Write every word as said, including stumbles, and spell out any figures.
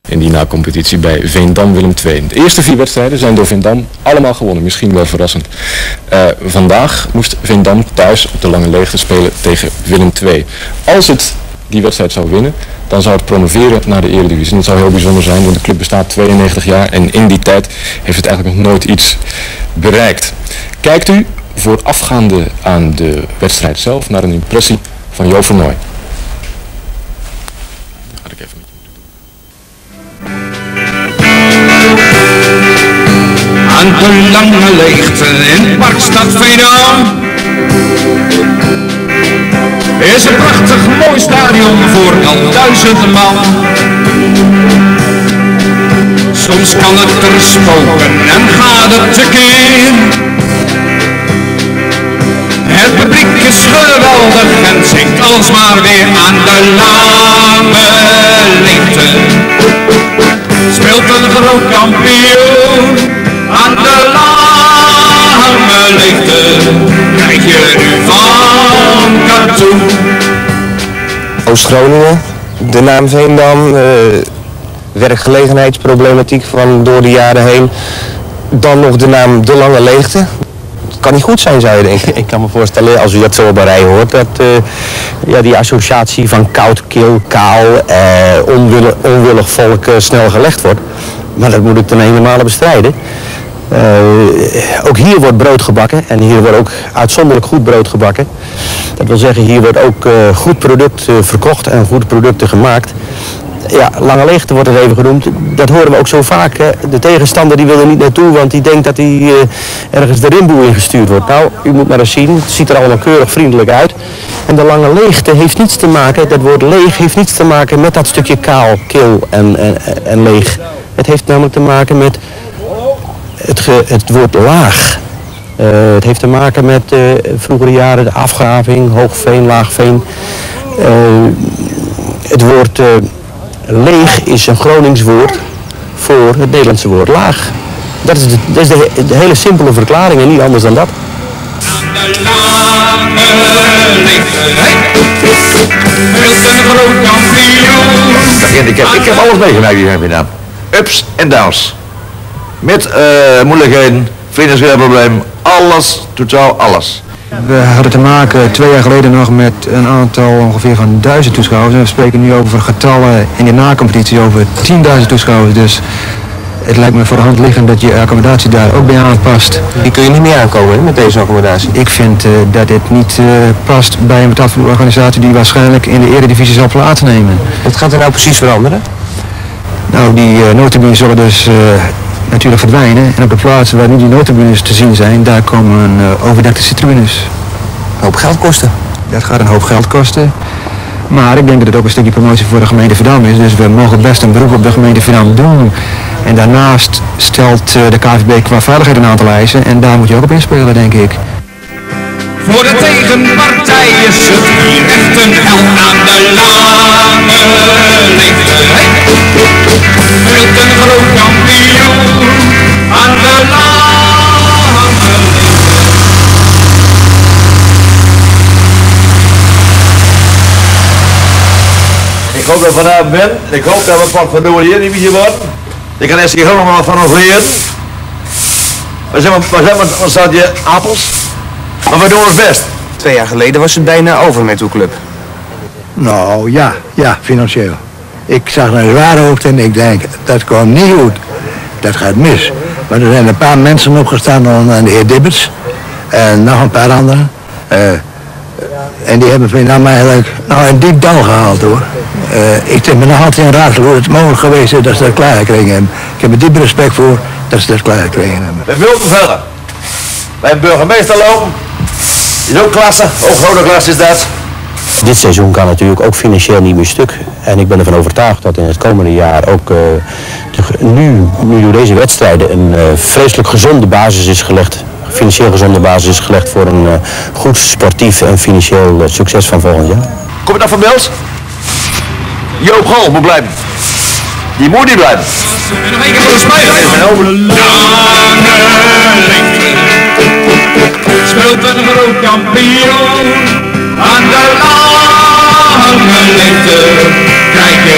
in die na-competitie bij Veendam-Willem twee. De eerste vier wedstrijden zijn door Veendam allemaal gewonnen, misschien wel verrassend. Uh, vandaag moest Veendam thuis op de Lange Leegte spelen tegen Willem twee. Als het die wedstrijd zou winnen, dan zou het promoveren naar de Eredivisie. En dat zou heel bijzonder zijn, want de club bestaat tweeënnegentig jaar en in die tijd heeft het eigenlijk nog nooit iets bereikt. Kijkt u voorafgaande aan de wedstrijd zelf naar een impressie van Jo Vernooy. Ga ik even met je. Aan de Lange Leegte in Parkstad Veendam is een prachtig mooi stadion voor al duizend man. Soms kan het er spoken en gaat het tekeer. Het publiek is geweldig en zingt alsmaar weer aan de Lange Leegte. Speelt een groot kampioen aan de Lange Leegte. Krijg je nu van katoen. Oost-Groningen, de naam Veendam, uh, werkgelegenheidsproblematiek van door de jaren heen. Dan nog de naam De Lange Leegte. Het kan niet goed zijn, zou je denken. Ik kan me voorstellen, als u dat zo op een rij hoort, dat uh, ja, die associatie van koud, kil, kaal, uh, onwillig, onwillig volk uh, snel gelegd wordt. Maar dat moet ik ten helemaal bestrijden. Uh, ook hier wordt brood gebakken en hier wordt ook uitzonderlijk goed brood gebakken. Dat wil zeggen, hier wordt ook uh, goed product uh, verkocht en goede producten gemaakt. Ja, Lange Leegte wordt er even genoemd. Dat horen we ook zo vaak. Hè. De tegenstander die wil er niet naartoe, want die denkt dat hij uh, ergens de rimboe ingestuurd wordt. Nou, u moet maar eens zien. Het ziet er allemaal keurig vriendelijk uit. En de Lange Leegte heeft niets te maken, dat woord leeg heeft niets te maken met dat stukje kaal, kil en, en, en leeg. Het heeft namelijk te maken met het, ge, het woord laag. Uh, het heeft te maken met uh, vroegere jaren de afgraving, hoogveen, laagveen. Uh, het woord uh, leeg is een Gronings woord voor het Nederlandse woord laag. Dat is de, dat is de, de hele simpele verklaring en niet anders dan dat. Ik heb, ik heb alles meegemaakt hier in Veendam. Ups en downs. Met uh, moeilijkheden, financiële problemen, alles, totaal alles. We hadden te maken twee jaar geleden nog met een aantal ongeveer van duizend toeschouwers. En we spreken nu over getallen in de na-competitie over tienduizend toeschouwers. Dus het lijkt me voor de hand liggend dat je accommodatie daar ook bij aanpast. Die kun je niet meer aankomen hè, met deze accommodatie. Ik vind uh, dat dit niet uh, past bij een betaalvoetbalorganisatie die waarschijnlijk in de Eredivisie zal plaatsnemen. Wat gaat er nou precies veranderen? Nou, die uh, noodtribunes zullen dus uh, natuurlijk verdwijnen. En op de plaatsen waar nu die noodtribunes te zien zijn, daar komen uh, overdekte tribunes. Een hoop geld kosten. Dat gaat een hoop geld kosten. Maar ik denk dat het ook een stukje promotie voor de gemeente Veendam is. Dus we mogen best een beroep op de gemeente Veendam doen. En daarnaast stelt uh, de K V B qua veiligheid een aantal eisen. En daar moet je ook op inspelen, denk ik. Voor de tegenpartij is het hier echt een hel aan de Lange Leegte. Speelt een groot kampioen aan de Lange Leegte. Ik hoop dat ik vanavond ben. Ik hoop dat we wat van doen hier niet worden. Ik kan eerst hier gewoon nog wat van ons leren. We zijn wat staat je appels. Maar we doen ons best. Twee jaar geleden was het bijna over met uw club. Nou ja, ja, financieel. Ik zag een zware hoogte en ik denk, dat komt niet goed. Dat gaat mis. Maar er zijn een paar mensen opgestaan, onder de heer Dibbets en nog een paar anderen. Uh, en die hebben Veendam eigenlijk nou, een diep dal gehaald hoor. Uh, ik denk me nog altijd in raadsel hoe het mogelijk geweest is dat ze dat klaargekregen hebben. Ik heb er diep respect voor dat ze dat klaargekregen hebben. We willen verder. Bij een burgemeester lopen. Is ook klasse, ook grote klasse is dat. Dit seizoen kan natuurlijk ook financieel niet meer stuk. En ik ben ervan overtuigd dat in het komende jaar ook uh, de, nu, nu door deze wedstrijden een uh, vreselijk gezonde basis is gelegd. Financieel gezonde basis is gelegd voor een uh, goed sportief en financieel uh, succes van volgend jaar. Kom je nog van Bels? Joop Gol moet blijven. Die moet niet blijven. En nog één keer voor de spijt. Over de speelt een groot kampioen aan de Lange Leegte. Kijk je